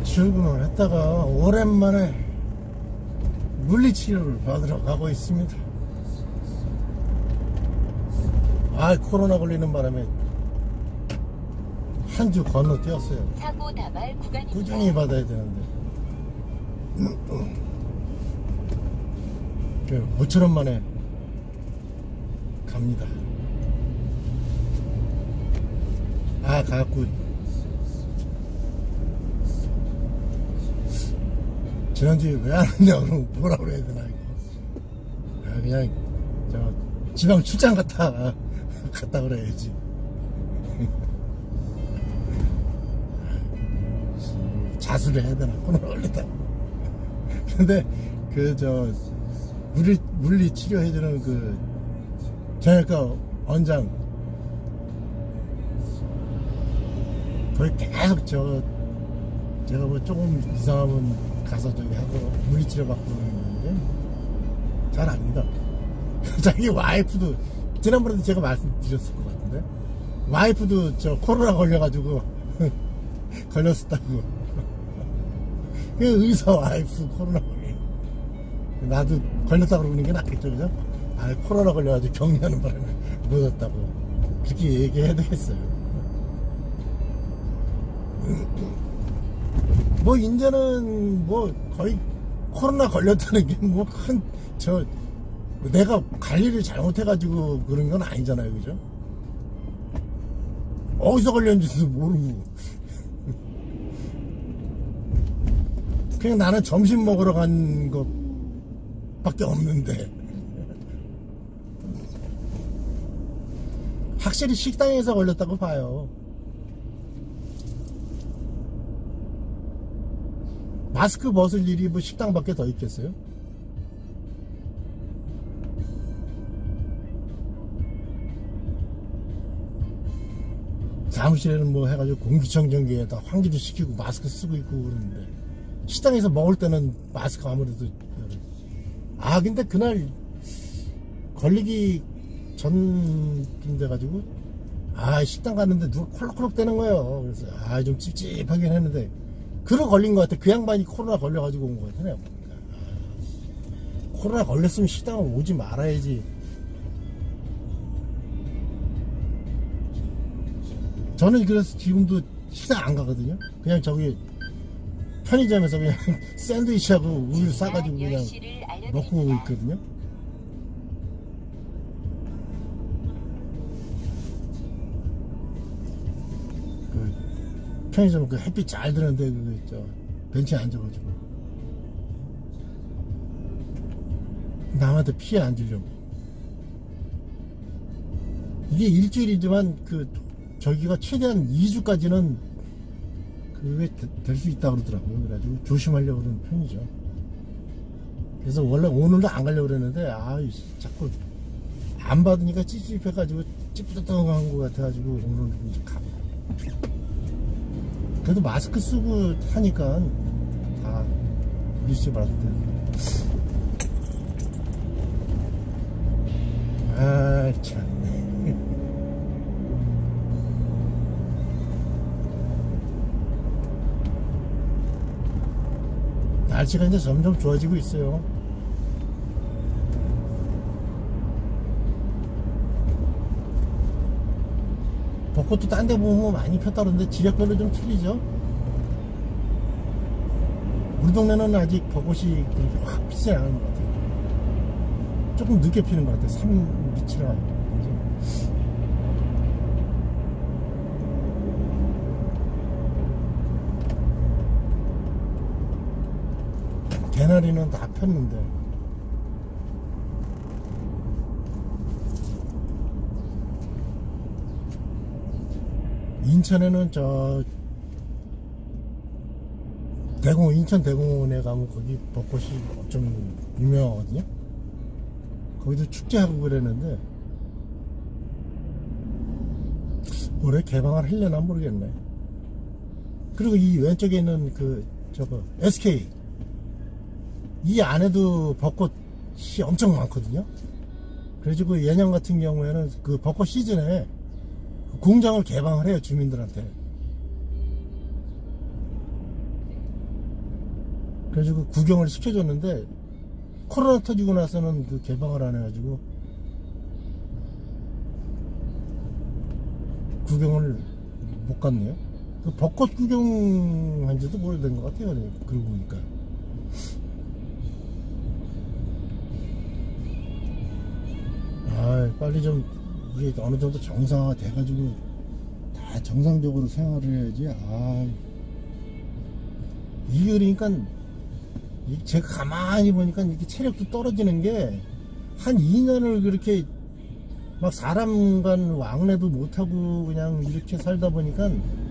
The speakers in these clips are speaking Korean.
출근을 했다가 오랜만에 물리치료를 받으러 가고 있습니다. 아, 코로나 걸리는 바람에 한 주 건너뛰었어요. 사고 다발 구간입니다. 꾸준히 받아야 되는데 모처럼 만에 갑니다. 아, 가갖고 지난주에 왜 안 왔냐 그러면 뭐라 그래야 되나 이거. 아, 그냥 저 지방 출장 갔다 그래야지. 자수를 해야 되나 코로나 걸렸다. 근데 그 저 물리 치료해주는 그 정형외과 원장 거의 계속 제가 뭐 조금 이상하면 가서 저기 하고 물리치료 받고 있는데 잘합니다. 자기 와이프도 지난번에도 제가 말씀드렸을 것 같은데 와이프도 저 코로나 걸려가지고 걸렸었다고. 그 의사 와이프 코로나 걸려. 나도 걸렸다고 그러는 게 낫겠죠, 그죠? 아, 코로나 걸려가지고 격리하는 바람에 못 왔다고 그렇게 얘기해야 되겠어요. 뭐 이제는 뭐 거의 코로나 걸렸다는 게 뭐 큰 내가 관리를 잘못해가지고 그런 건 아니잖아요, 그죠? 어디서 걸렸는지도 모르고 그냥 나는 점심 먹으러 간 것밖에 없는데 확실히 식당에서 걸렸다고 봐요. 마스크 벗을 일이 뭐 식당밖에 더 있겠어요? 사무실에는 뭐 해가지고 공기청정기에다 환기도 시키고 마스크 쓰고 있고 그러는데 식당에서 먹을 때는 마스크 아무래도. 아, 근데 그날 걸리기 전쯤 돼가지고 아, 식당 갔는데 누가 콜록콜록 대는 거예요. 그래서 아, 좀 찝찝하긴 했는데 그러 걸린 것 같아. 그 양반이 코로나 걸려가지고 온 것 같아. 코로나 걸렸으면 식당을 오지 말아야지. 저는 그래서 지금도 식당 안 가거든요. 그냥 저기 편의점에서 그냥 샌드위치하고 우유 싸가지고 그냥 먹고 있거든요. 그 편의점 그 햇빛 잘 드는데 그 저 벤치에 앉아가지고 남한테 피해 안 주려고. 이게 일주일이지만 그 저기가 최대한 2주까지는 그게 될 수 있다고 그러더라고요. 그래가지고 조심하려고 그러는 편이죠. 그래서 원래 오늘도 안 가려고 그랬는데 아, 자꾸 안 받으니까 찝찝해가지고 찝찝한 것 같아가지고 오늘 이제 가고. 그래도 마스크 쓰고 하니까 다 물리치료 받을 때. 아, 참네. 날씨가 이제 점점 좋아지고 있어요. 벚꽃도 딴 데 보면 많이 폈다 그러는데 지역별로 좀 틀리죠. 우리 동네는 아직 벚꽃이 그렇게 확 피지 않은 것 같아요. 조금 늦게 피는 것 같아요. 산 밑이라. 개나리는 다 폈는데 인천에는 저 인천 대공원에 가면 거기 벚꽃이 좀 유명하거든요. 거기도 축제하고 그랬는데 올해 개방을 하려나 모르겠네. 그리고 이 왼쪽에 있는 저거 SK 이 안에도 벚꽃이 엄청 많거든요. 그래가지고 예년 같은 경우에는 그 벚꽃 시즌에 공장을 개방을 해요, 주민들한테. 그래가지고 구경을 시켜줬는데 코로나 터지고 나서는 그 개방을 안 해가지고 구경을 못 갔네요. 그 벚꽃 구경한 지도 오래된 것 같아요. 그러고 보니까. 아, 빨리 좀 이게 어느 정도 정상화 돼가지고 다 정상적으로 생활을 해야지. 아, 이게 그러니까 제가 가만히 보니까 이렇게 체력도 떨어지는 게 한 2년을 그렇게 막 사람 간 왕래도 못하고 그냥 이렇게 살다 보니까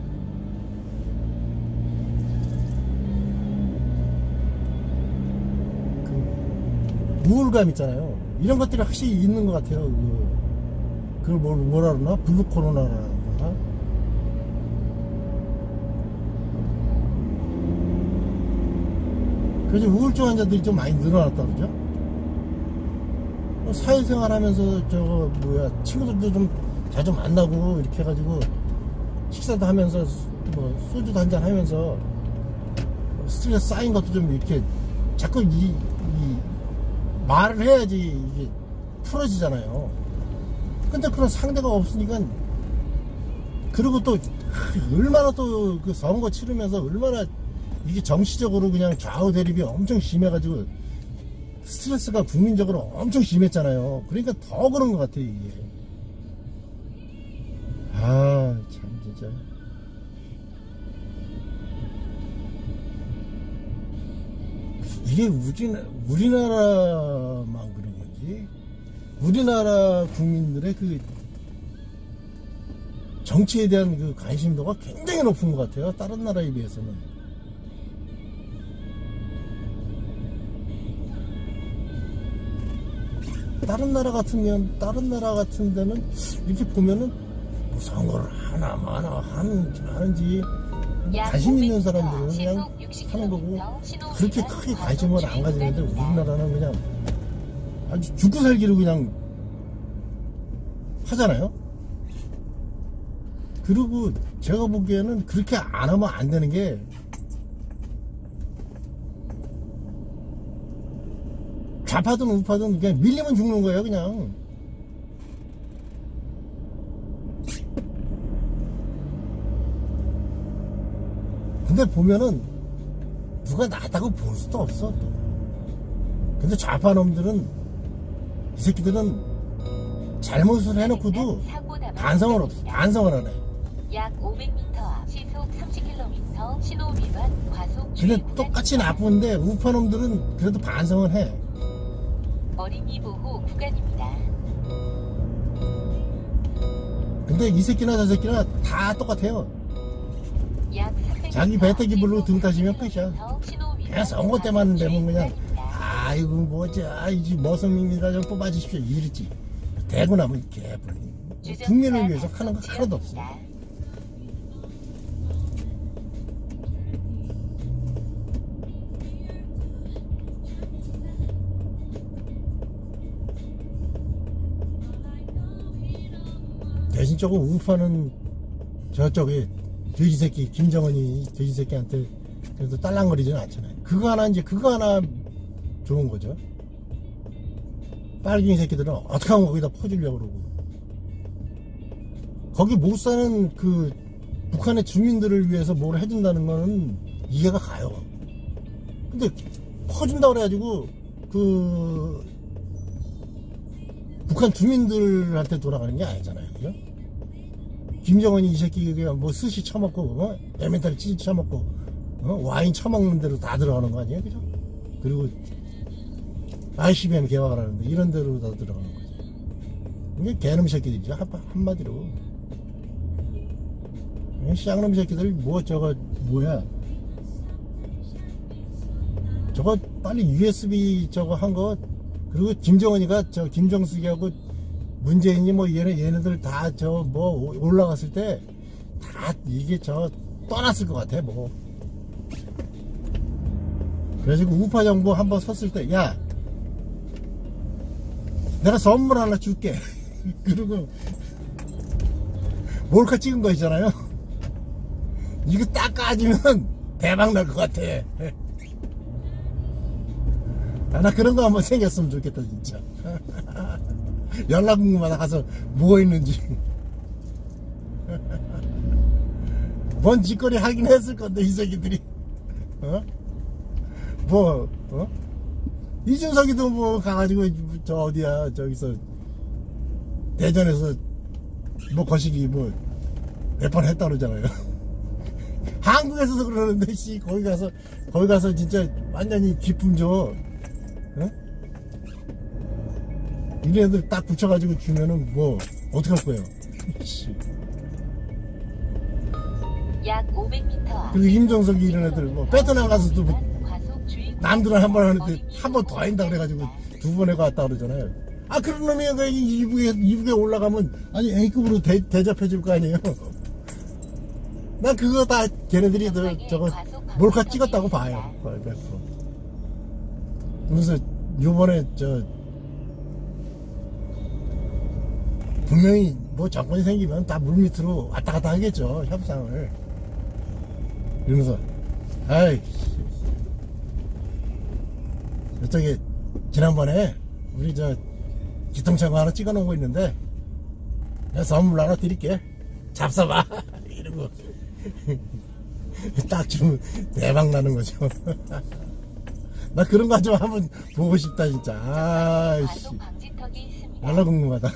그 우울감 있잖아요. 이런 것들이 확실히 있는 것 같아요. 그걸 뭐라 그러나? 블루 코로나라 그러나? 그래서 우울증 환자들이 좀 많이 늘어났다 그러죠. 사회생활 하면서 친구들도 좀 자주 만나고 이렇게 해가지고 식사도 하면서 뭐 소주도 한잔 하면서 스트레스 쌓인 것도 좀 이렇게 자꾸 이 말을 해야지 이게 풀어지잖아요. 근데 그런 상대가 없으니까. 그리고 또 얼마나 또 그 선거 치르면서 얼마나 이게 정치적으로 그냥 좌우 대립이 엄청 심해가지고 스트레스가 국민적으로 엄청 심했잖아요. 그러니까 더 그런 것 같아요, 이게. 아, 참, 진짜. 이게 우리나라만 그런 건지, 우리나라 국민들의 그 정치에 대한 그 관심도가 굉장히 높은 것 같아요. 다른 나라에 비해서는. 다른 나라 같은 데는 이렇게 보면은 뭐 선거를 하나마나 하는지 관심 있는 사람들은 그냥 하는 거고 그렇게 크게 관심을 안 가지는데 우리나라는 그냥 아주 죽고 살기로 그냥 하잖아요. 그리고 제가 보기에는 그렇게 안 하면 안 되는 게 좌파든 우파든 그냥 밀리면 죽는 거예요, 그냥. 근데 보면은 누가 낫다고 볼 수도 없어, 또. 근데 좌파 놈들은, 이 새끼들은 잘못을 해놓고도 반성을 안 해. 약 500m 앞 시속 30km 신호 위반 과속 근데 똑같이 나쁜데 우파 놈들은 그래도 반성을 해. 어린이 보호 구간입니다. 근데 이 새끼나 저 새끼나 다 똑같아요. 자기 배때기 불로 등 따시면 끝이야. 그냥 선거 때만 되면 그냥 아이고 뭐지 이 머슴입니다 좀 뽑아주십시오 이랬지. 대고 나면 개뿔. 국민을 위해서 하는 거 하나도 없어. 대신 조금 우파는 저쪽에 돼지새끼 김정은이 돼지새끼한테 그래도 딸랑거리지는 않잖아요. 그거 하나 좋은 거죠. 빨갱이 새끼들은 어떻게 하면 거기다 퍼주려고 그러고 거기 못 사는 그 북한의 주민들을 위해서 뭘 해준다는 거는 이해가 가요. 근데 퍼준다고 그래가지고 그 북한 주민들한테 돌아가는 게 아니잖아요. 그죠? 김정은이 이 새끼 뭐 스시 처먹고 에멘탈 치즈 처먹고 와인 처먹는 대로 다 들어가는 거 아니에요? 그죠? 그리고 ICBM 개발을 하는데 이런 데로 다 들어가는 거지. 이게 개놈 새끼들이죠. 한마디로. 쌍놈 새끼들 뭐야 저거 빨리 USB 저거 한 거 그리고 김정은이가 김정숙이하고 문재인이 뭐 얘네들 다 올라갔을 때 다 이게 떠났을 것 같아 뭐. 그래가지고 우파 정부 한번 섰을 때 야 내가 선물 하나 줄게. 그리고 몰카 찍은 거 있잖아요. 이거 딱 까지면 대박 날 것 같아. 나 그런 거 한번 생겼으면 좋겠다 진짜. 연락국마다 가서 뭐 있는지. 뭔 짓거리 하긴 했을 건데 이 새끼들이. 이준석이도 뭐 가가지고 저 어디야 저기서 대전에서 뭐 거시기 뭐 몇 번 했다 그러잖아요. 한국에서도 그러는데 씨 거기 가서 진짜 완전히 기품 줘. 이런 애들 딱 붙여가지고 주면은 뭐 어떡할 거예요. 약 500m. 그리고 임종석이 이런 애들 뭐 베트남 가서도 뭐 남들은 한 번 하는데 한 번 더 한다 그래가지고 두 번 해가 왔다 그러잖아요. 아 그런 놈이 그 이북에 올라가면 아니 A급으로 대접해 줄 거 아니에요. 난 그거 다 걔네들이 저거 몰카 찍었다고 봐요. 100%. 그래서 요번에 분명히 뭐 정권이 생기면 다 물밑으로 왔다 갔다 하겠죠. 협상을. 이러면서 아이 저쪽에 지난번에 우리 기통차고 하나 찍어 놓은 거 있는데 내가 선물 하나 드릴게. 잡숴봐. 이러고 딱 주면 대박 나는 거죠. 나 그런 거 좀 한번 보고 싶다 진짜. 아이씨 날라 궁금하다.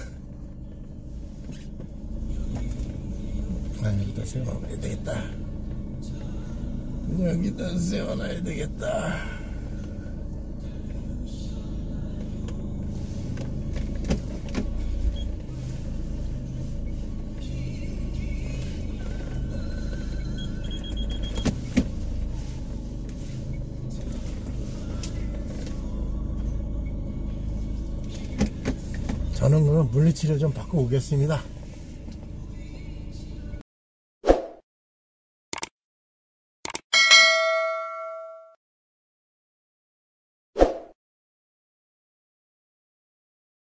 여기다 세워놔야 되겠다. 여기다 세워놔야 되겠다. 저는 그럼 물리치료 좀 받고 오겠습니다.